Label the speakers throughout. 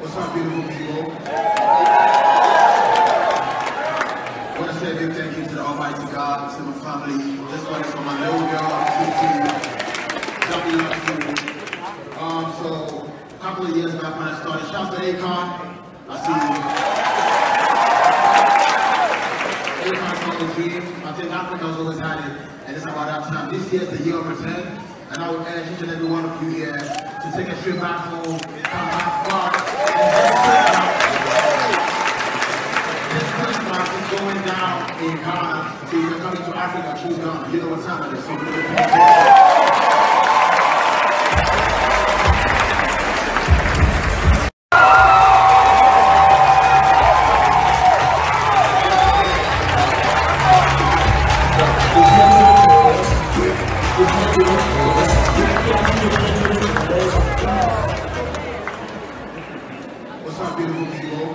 Speaker 1: What's up, beautiful people? I want to say a big thank you to the Almighty God, to my family. This one is for my little girl, So, a couple of years back when I started, shout to Akon. I see you. Akon's on the dream. I think Africa's always had it, and it's about that time. This year's the year of return, and I would urge each and every one of you here to take a trip back home, come back far. This Christmas is going down in Ghana, so if you're coming to Africa, choose Ghana. You know what time it is. So what's up, beautiful people?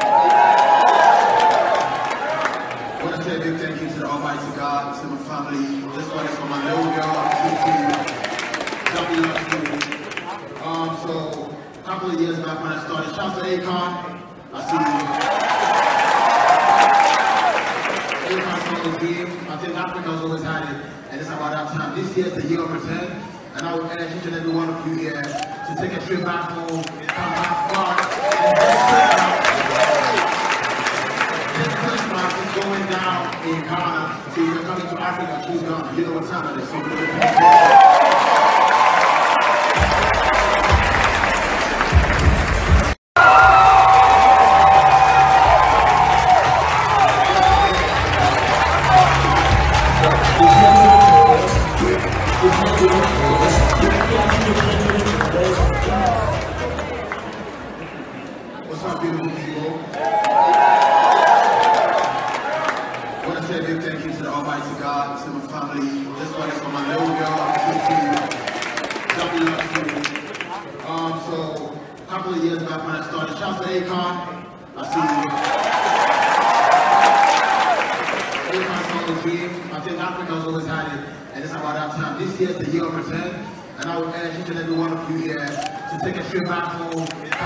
Speaker 1: I want to say a big thank you to the Almighty God, to my family. This one is for my little girl, So, a couple of years back when I started, shout to Akon. I see you. Akon's on the dream. I think Africa's always had it, and it's about that time. This year's the year of return, and I would urge each and every one of you here to take a trip back home, come back far. This Christmas is going down in Ghana, so if you're coming to Africa, choose Ghana. You know what time it is. So what's up, beautiful people? I want to say a big thank you to the Almighty God, to my family. This one is for my little girl, So, a couple of years back when I started, shout to Akon. I see you. Akon's on the dream. I think Africa's always had it, and it's about that time. This year's the year of return, and I would urge each and every one of you here to take a trip back home.